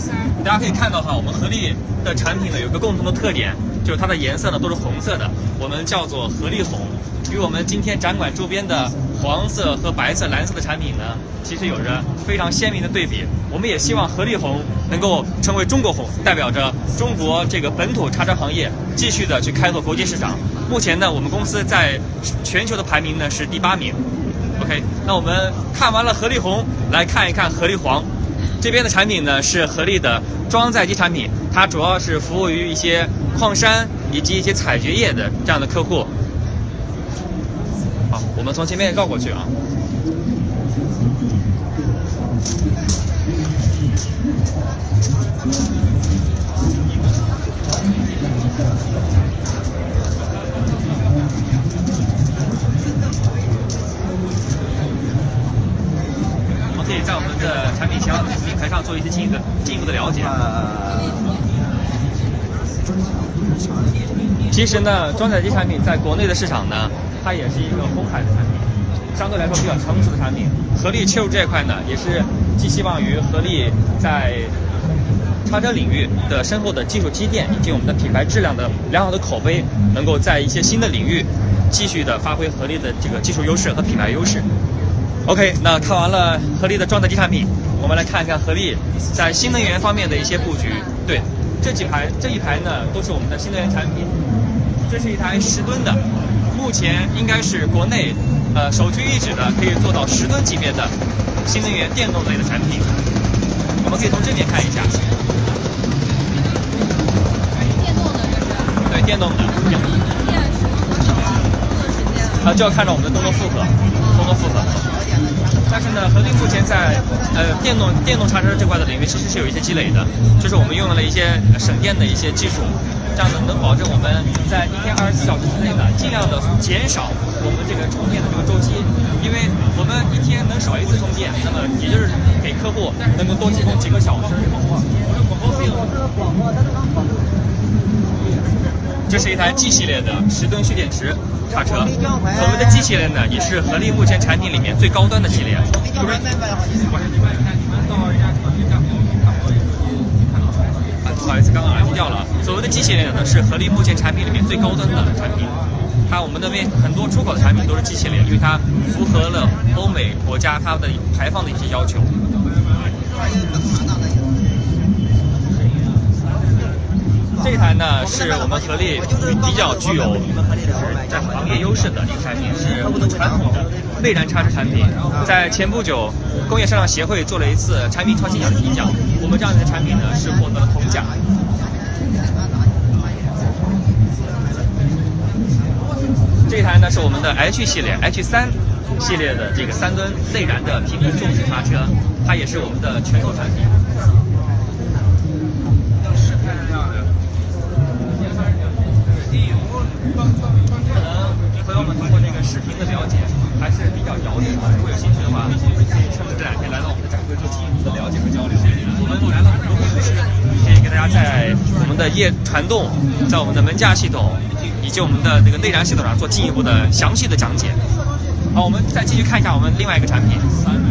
大家可以看到哈，我们合力的产品呢有一个共同的特点，就是它的颜色呢都是红色的，我们叫做合力红，与我们今天展馆周边的黄色和白色、蓝色的产品呢，其实有着非常鲜明的对比。我们也希望合力红能够成为中国红，代表着中国这个本土叉车行业继续的去开拓国际市场。目前呢，我们公司在全球的排名呢是第8名。OK， 那我们看完了合力红，来看一看合力黄。这边的产品呢是合力的装载机产品，它主要是服务于一些矿山以及一些采掘业的这样的客户。好，我们从前面绕过去啊。我们可以在我们的产品品牌上做一些进一步的了解。其实呢，装载机产品在国内的市场呢，它也是一个红海的产品，相对来说比较成熟的产品。合力切入这一块呢，也是寄希望于合力在叉车领域的深厚的技术积淀，以及我们的品牌质量的良好的口碑，能够在一些新的领域继续的发挥合力的这个技术优势和品牌优势。OK， 那看完了合力的装载机产品，我们来看一看合力在新能源方面的一些布局。对，这一排呢都是我们的新能源产品。这是一台10吨的，目前应该是国内首屈一指的可以做到10吨级别的新能源电动类的产品。我们可以从正面看一下。 电动的这是？ 对，电动的。就要看着我们的动作负荷。但是呢，合力目前在电动叉车这块的领域其实是有一些积累的，就是我们用了一些省电的一些技术，这样能保证我们在一天24小时之内呢，尽量的减少我们这个充电的这个周期，因为我们一天能少一次充电，那么也就是给客户能够多提供几个小时。这是一台 G 系列的10吨蓄电池叉车，所谓的 G 系列呢，也是合力目前产品里面最高端的系列。不好意思，刚刚耳机掉了。所谓的 G 系列呢，是合力目前产品里面最高端的产品。我们那边很多出口的产品都是 G 系列，因为它符合了欧美国家它的排放的一些要求。这一台呢是我们合力比较具有在行业优势的一个产品，是传统的内燃叉车产品。在前不久，工业生产协会做了一次产品创新奖的评奖，我们这样的产品呢是获得了铜奖。这一台呢是我们的 H 系列 H3 系列的这个3吨内燃的平衡重式叉车，它也是我们的拳头产品。朋友们通过这个视频的了解还是比较遥远的，如果有兴趣的话，可以趁着这2天来到我们的展会做进一步的了解和交流。我们来了很多工程师，可以给大家在我们的传动，在我们的门架系统以及我们的这个内燃系统上做进一步的详细的讲解。好，我们再继续看一下我们另外一个产品。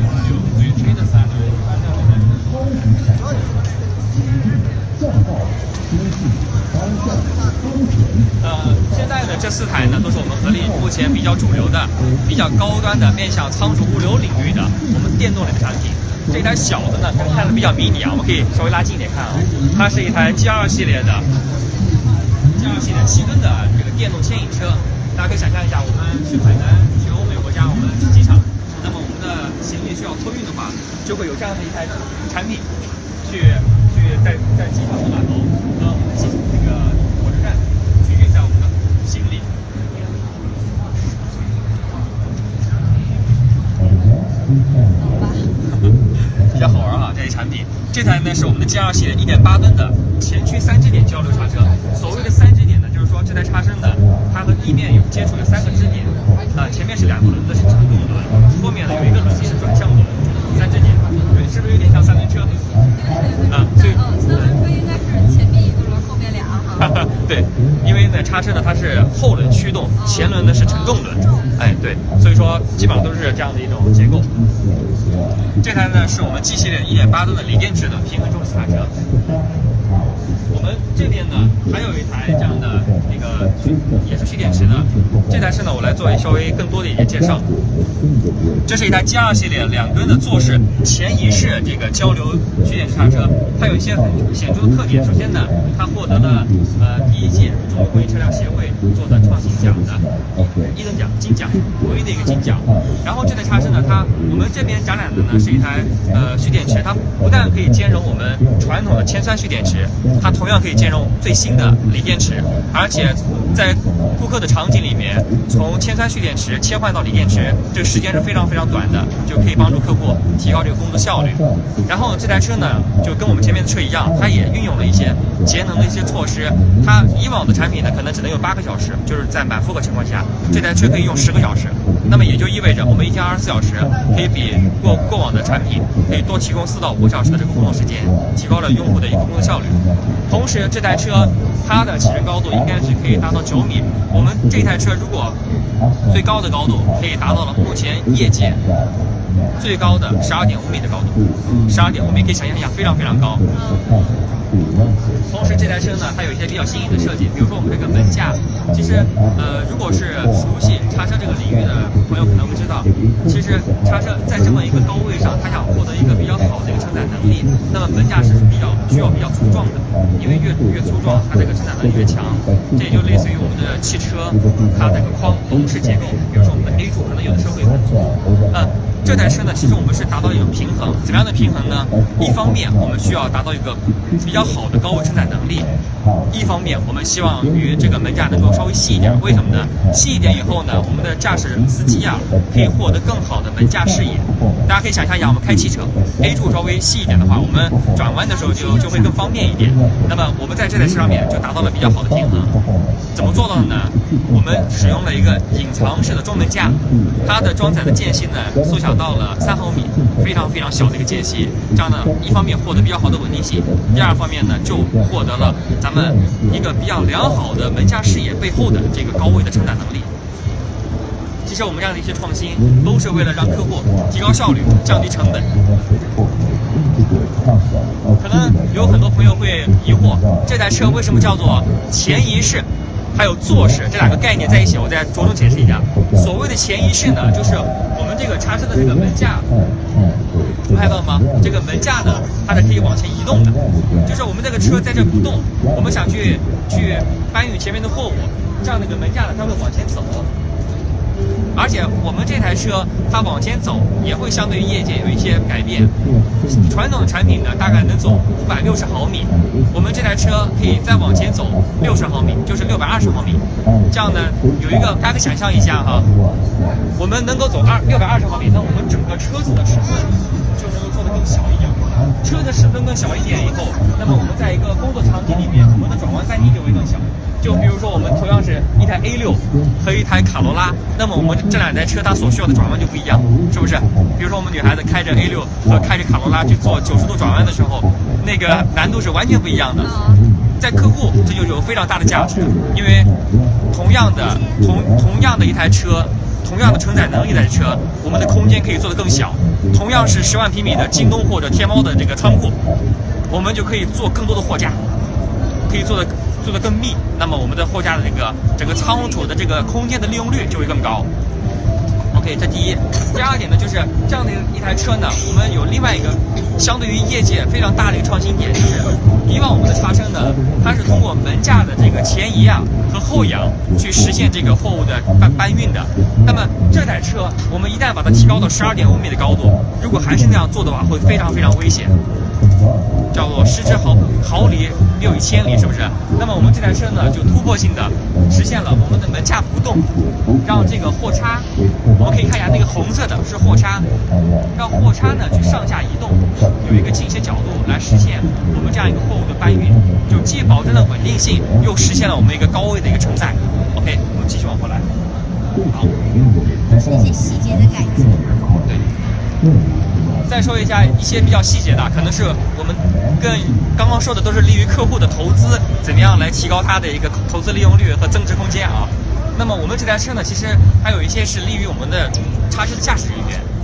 现在呢，这4台呢都是我们合力目前比较主流的、比较高端的面向仓储物流领域的我们电动类的产品。这一台小的呢，看着比较迷你啊，我们可以稍微拉近一点看啊。它是一台 G2 系列的7吨的这个电动牵引车。大家可以想象一下，我们去海南、去欧美国家，我们去机场，那么我们的行李需要托运的话，就会有这样的一台产品去在机场的码头和我们的这个火车站去运载我们的行李。比较好玩啊，这些产品。这台呢是我们的 G2 系列1.8吨的前驱3支点交流叉车。所谓的3支点呢，就是说这台叉身呢，它和地面有接触有3个支点，前面是2个轮子是传动轮，后面呢有1个轮子是转向轮，3支点，对，是不是有点像3轮车？所以 3轮车应该是前面1个轮，后面2哈。 对，因为呢叉车呢它是后轮驱动，前轮呢是承重轮，哎对，所以说基本上都是这样的一种结构。 这台呢是我们 G 系列1.8吨的锂电池的平衡重式卡车。我们这边呢还有一台这样的那个也是蓄电池的，这台车呢我来做稍微更多的一些介绍。这是一台 G2 系列2吨的坐式前移式这个交流蓄电池卡车，它有一些很显著的特点。首先呢，它获得了第1届中国工业车辆协会做的创新奖的1等奖金奖，唯一的一个金奖。然后这台卡车呢，我们这边展览的呢是一台蓄电池，它不但可以兼容我们传统的铅酸蓄电池，它同样可以兼容最新的锂电池，而且在顾客的场景里面，从铅酸蓄电池切换到锂电池，这个时间是非常非常短的，就可以帮助客户提高这个工作效率。然后这台车呢，就跟我们前面的车一样，它也运用了一些节能的一些措施。它以往的产品呢，可能只能用8个小时，就是在满负荷情况下，这台车可以用10个小时。那么也就意味着我们一天24小时可以比过往的产品可以多提供4到5小时的这个工作时间，提高了用户的一个工作效率。同时，这台车它的起升高度应该是可以达到9米。我们这台车如果最高的高度可以达到了目前业界最高的12.5米的高度，12.5米可以想象一下，非常非常高。同时，这台车呢，它有一些比较新颖的设计，比如说我们这个门架，其实如果是熟悉叉车这个领域的朋友可能会知道，其实叉车在这么一个高位上，它想获得一个比较好的一个承载能力，那么门架是需要比较粗壮的，因为越粗壮，它这个承载能力越强。这也就类似于我们的汽车，它这个框笼式结构，比如说我们的 A 柱，可能有的时候会这台车呢，其实我们是达到一种平衡，怎么样的平衡呢？一方面，我们需要达到一个比较好的高位承载能力；一方面，我们希望于这个门架能够稍微细一点。为什么呢？细一点以后呢，我们的驾驶司机啊，可以获得更好的门架视野。大家可以想象一下，我们开汽车 ，A 柱稍微细一点的话，我们转弯的时候就会更方便一点。那么我们在这台车上面就达到了比较好的平衡。怎么做到的呢？我们使用了一个隐藏式的中门架，它的装载的间隙呢缩小到了3毫米，非常非常小的一个间隙。这样呢，一方面获得比较好的稳定性，第二方面呢就获得了咱们一个比较良好的门架视野背后的这个高位的承载能力。其实我们这样的一些创新，都是为了让客户提高效率、降低成本。可能有很多朋友会疑惑，这台车为什么叫做前移式？还有坐式这2个概念在一起，我再着重解释一下。所谓的前移式呢，就是我们这个叉车的这个门架，你们看到吗？这个门架呢，它是可以往前移动的，就是我们这个车在这不动，我们想去搬运前面的货物，这样的一个门架呢，它会往前走。而且我们这台车它往前走也会相对于业界有一些改变。传统的产品呢，大概能走560毫米，我们这台车可以再往前走60毫米，就是620毫米。这样呢，有一个大家可以想象一下哈，我们能够走620毫米，那我们整个车子的尺寸就能够做得更小一点。车子尺寸更小一点以后，那么我们在一个工作场景里面，我们的转弯半径就会更小。就比如说我们同样是一台 A6和一台卡罗拉，那么我们这2台车它所需要的转弯就不一样，是不是？比如说我们女孩子开着 A6和开着卡罗拉去做90度转弯的时候，那个难度是完全不一样的。在客户这就有非常大的价值，因为同样的一台车，同样的承载能力的车，我们的空间可以做得更小。同样是10万平米的京东或者天猫的这个仓库，我们就可以做更多的货架，可以做得更密，那么我们的货架的这个整个仓储的这个空间的利用率就会更高。OK， 这第一。第二点呢，就是这样的一台车呢，我们有另外一个相对于业界非常大的一个创新点，就是以往我们的叉车呢，它是通过门架的这个前移啊和后仰去实现这个货物的搬运的。那么这台车，我们一旦把它提高到12.5米的高度，如果还是那样做的话，会非常非常危险。叫做失之毫厘，谬以千里，是不是？那么我们这台车呢，就突破性的实现了我们的门架不动，让这个货叉，我们可以看一下那个红色的是货叉，让货叉呢去上下移动，有一个倾斜角度来实现我们这样一个货物的搬运，就既保证了稳定性，又实现了我们一个高位的一个承载。OK， 我们继续往后来。好， 都是一些细节的改进。 对。再说一下一些比较细节的，可能是我们跟刚刚说的都是利于客户的投资，怎么样来提高它的一个投资利用率和增值空间啊。那么我们这台车呢，其实还有一些是利于我们的叉车的驾驶人员，比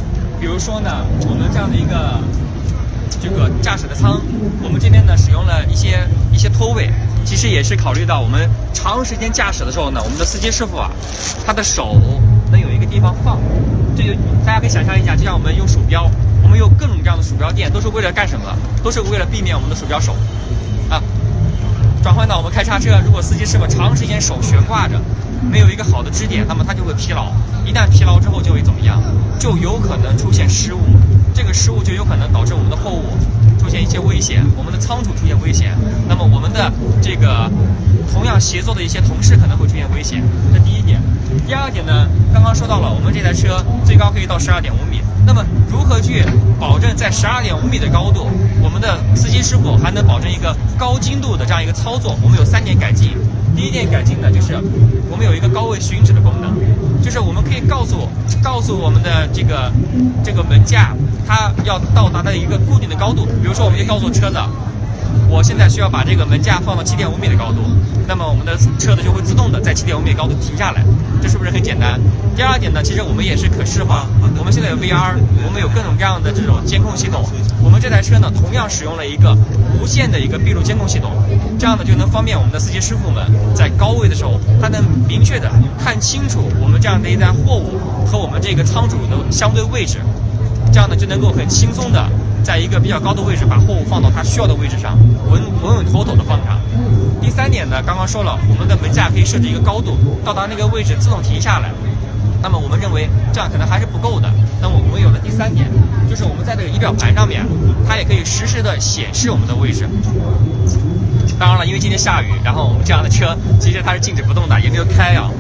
比如说呢，我们这样的一个这个驾驶的舱，我们这边呢使用了一些托位，其实也是考虑到我们长时间驾驶的时候呢，我们的司机师傅啊，他的手能有一个地方放。这就大家可以想象一下，就像我们用鼠标，我们有各种各样的鼠标垫，都是为了干什么？都是为了避免我们的鼠标手啊。转换到我们开叉车，如果司机师傅长时间手悬挂着，没有一个好的支点，那么他就会疲劳。一旦疲劳之后，就会怎么样？就有可能出现失误。这个失误就有可能导致我们的货物出现一些危险，我们的仓储出现危险。那么我们的这个同样协作的一些同事可能会出现危险。这第一点。第二点呢，刚刚说到了，我们这台车最高可以到12.5米。那么如何去保证在12.5米的高度，我们的司机师傅还能保证一个高精度的这样一个操作？我们有3点改进。第一点改进呢，就是我们有一个高位寻址的功能，就是我们可以告诉我们的这个门架，它要到达的一个固定的高度。比如说，我们可以告诉车子，我现在需要把这个门架放到7.5米的高度，那么我们的车子就会自动的在7.5米的高度停下来，这是不是很简单？第二点呢，其实我们也是可视化，我们现在有 VR， 我们有各种各样的这种监控系统。我们这台车呢，同样使用了一个无线的一个闭路监控系统，这样呢就能方便我们的司机师傅们在高位的时候，他能明确的看清楚我们这样的一单货物和我们这个仓储的相对位置，这样呢就能够很轻松的在一个比较高的位置把货物放到它需要的位置上，稳妥的放上。第3点呢，刚刚说了，我们的门架可以设置一个高度，到达那个位置自动停下来。那么我们认为这样可能还是不够的。那么我们有了第3点，就是我们在这个仪表盘上面，它也可以实时的显示我们的位置。当然了，因为今天下雨，然后我们这样的车其实它是静止不动的，也没有开啊。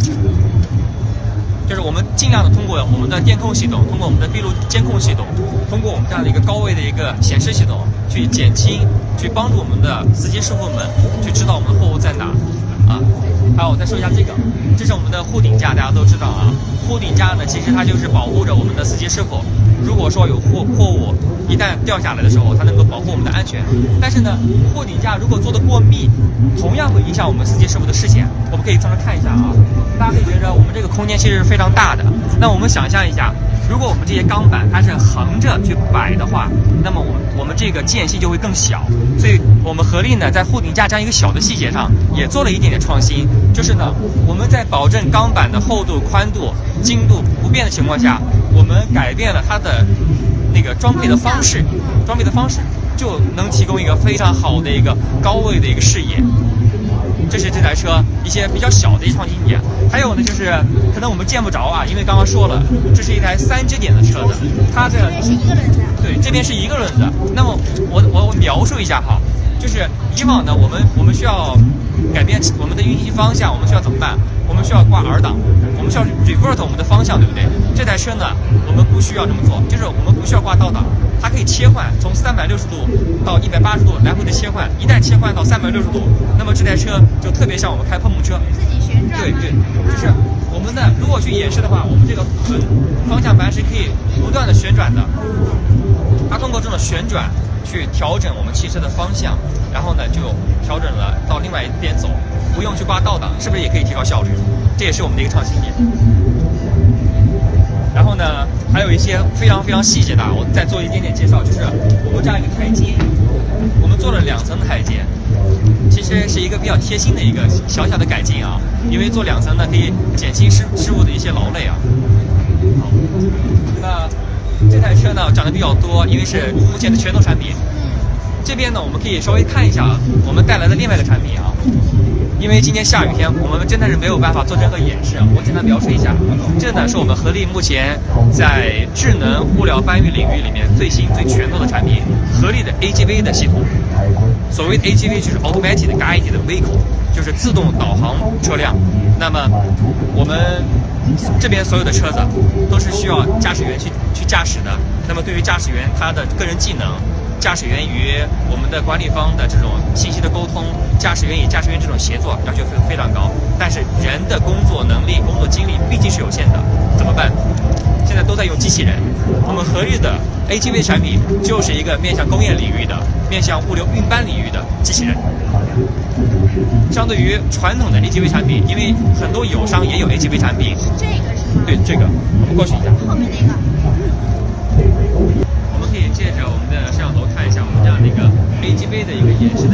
就是我们尽量的通过我们的电控系统，通过我们的闭路监控系统，通过我们这样的一个高位的一个显示系统，去减轻，去帮助我们的司机师傅们去知道我们的货物在哪啊。还有我再说一下这是我们的护顶架，大家都知道啊。护顶架呢，其实它就是保护着我们的司机师傅。如果说有货物一旦掉下来的时候，它能够保护我们的安全。但是呢，护顶架如果做得过密，同样会影响我们司机师傅的视线。我们可以从这看一下啊，大家可以觉得我们这个空间其实是非常大的。那我们想象一下，如果我们这些钢板它是横着去摆的话，那么我们这个间隙就会更小。所以我们合力呢，在护顶架这样一个小的细节上，也做了一点点创新，就是呢，我们在保证钢板的厚度、宽度、精度不变的情况下，我们改变了它的那个装配的方式，就能提供一个非常好的一个高位的一个视野。这是这台车一些比较小的一创新点。还有呢，就是可能我们见不着啊，因为刚刚说了，这是一台3支点的车子，它这是一个轮子。 对，这边是一个轮子。那么我描述一下哈，就是以往呢，我们需要改变我们的运行方向，我们需要怎么办？我们需要挂 R 档，我们需要 revert 我们的方向，对不对？这台车呢，我们不需要这么做，就是我们不需要挂倒档，它可以切换，从360度到180度来回的切换。一旦切换到360度，那么这台车就特别像我们开碰碰车， 自己旋转。 对，就是我们呢，如果去演示的话，我们这个方向盘是可以不断的旋转的，它通过这种旋转去调整我们汽车的方向，然后呢就调整了到另外一边走，不用去挂倒档，是不是也可以提高效率？这也是我们的一个创新点。然后呢，还有一些非常非常细节的，我再做一点点介绍，就是我们这样一个台阶，我们做了2层的台阶，其实是一个比较贴心的一个小小的改进啊，因为做2层呢可以减轻师傅的一些劳累啊。好，那这台车呢讲的比较多，因为是目前的拳头产品。这边呢，我们可以稍微看一下啊，我们带来的另外一个产品啊。因为今天下雨天，我们真的是没有办法做任何演示，我简单描述一下。这呢是我们合力目前在智能物料搬运领域里面最新最拳头的产品，合力的 AGV 的系统。所谓的 AGV 就是 Automatic Guided Vehicle， 就是自动导航车辆。那么我们这边所有的车子都是需要驾驶员去驾驶的。那么对于驾驶员他的个人技能，驾驶员与我们的管理方的这种信息的沟通，驾驶员与驾驶员这种协作要求非常高。但是人的工作能力、工作精力毕竟是有限的，怎么办？现在都在用机器人。我们合力的 AGV 产品就是一个面向工业领域的、面向物流运搬领域的机器人。相对于传统的 AGV 产品，因为很多友商也有 AGV 产品。 这个是吗？ 对，这个我们过去一下。 后面那个。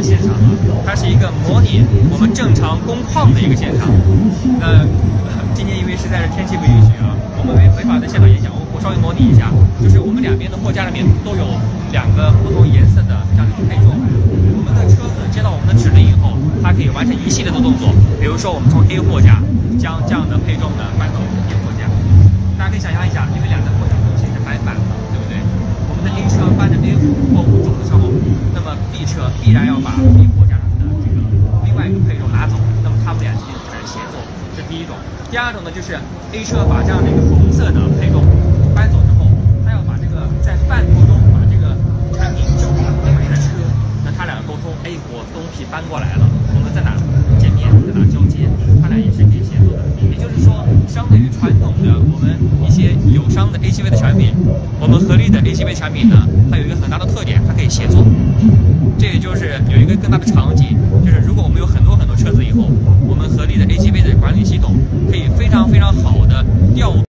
的现场，它是一个模拟我们正常工况的一个现场。今天因为实在是天气不允许啊，我们没法在现场演讲，我稍微模拟一下，就是我们两边的货架上面都有2个不同颜色的这样的配重。我们的车子接到我们的指令以后，它可以完成一系列的动作，比如说我们从 A 货架将这样的配重呢搬到 B 货架。大家可以想象一下，因为2个货架东西是摆反的，对不对？我们的 A 车搬着 A 货物走的时候，那么 B 车必然要把 B 货架上的这个另外一个配重拿走，那么他们俩之间产生协作，这是第一种。第二种呢，就是 A 车把这样的一个红色的配重搬走之后，他要把这个在半途中把这个产品交给另外一台车，那他俩沟通，哎，我东西搬过来了，我们在哪见面，在哪交接，他俩也是可以协作的。也就是说，相对于传统的我们一些友商的 AGV 的产品，我们合力的 AGV 产品呢，它有一个很大的特点，它可以协作。这也就是有一个更大的场景，就是如果我们有很多车子以后，我们合力的 AGV 的管理系统可以非常好的调